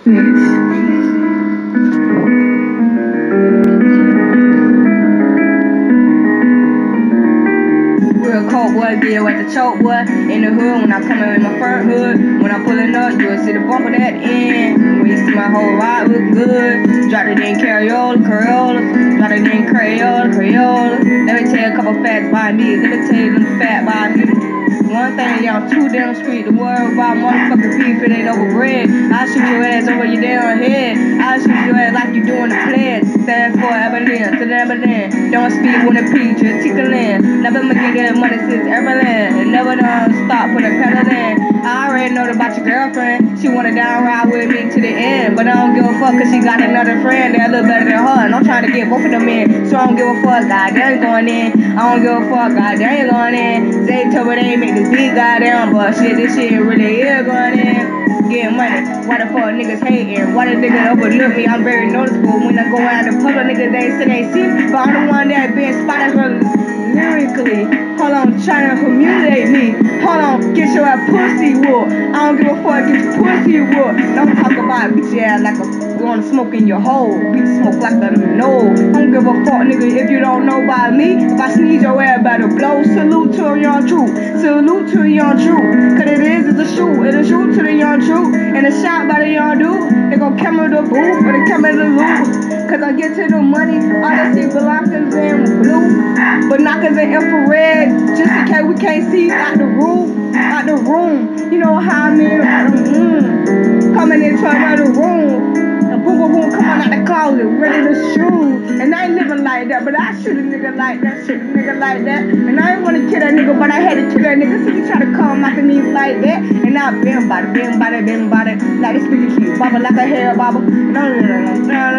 Real cold boy, deal with the choke boy. In the hood, when I come in my front hood, when I'm pulling up, you'll see the bump of that end. When you see my whole ride look good, drop it in Crayola, drop it in Crayola. Let me tell you a couple facts by me. Let me tell you them facts by me. One thing, y'all too damn street. The world about motherfucking beef, it ain't over bread. I'll shoot your ass over your damn head. I'll shoot your ass like you doing the pledge. Stand for evidence, to the evidence. Don't speak when the preacher tickling. Never make that money since Everland. Never done stop for the pedal in. I already know about your girlfriend. She wanna down ride with me to the end. But I don't give a fuck cause she got another friend that look better than her. And I'm trying to get both of them in. So I don't give a fuck, God damn going in. I don't give a fuck, God damn going in. They told me they make this beat goddamn, but shit, this shit really is going in. Getting money, why the fuck niggas hating? Why the niggas overlook me? I'm very noticeable when I go out in public. Niggas they say they see me, but I'm the one that been spotted her lyrically. Hold on, trying to humiliate me. Hold on, get your ass pussy whoop. I don't give a fuck, get your pussy whoop. Don't talk about beat your ass like a gonna smoke in your hole. Beat smoke like a no. Don't give a fuck, nigga, if you don't know about me. If I sneeze, your ass better blow. Salute to a young truth. Salute to a young truth. Cause it's a shoot. It's a shoot to the young truth. And a shot by the young dude. They gon' come in the booth or they come in the loop. Cause I get to the money, all I see blockers in blue, but knockers in infrared, just in case we can't see out the room, you know how I mean, coming into another room, and boom, boom, boom, coming out the closet, ready to shoot, and I ain't living like that, but I shoot a nigga like that, and I ain't wanna kill that nigga, but I had to kill that nigga, so he try to come after me like that, and I been body, like this nigga cute, baba like a hair baba, no,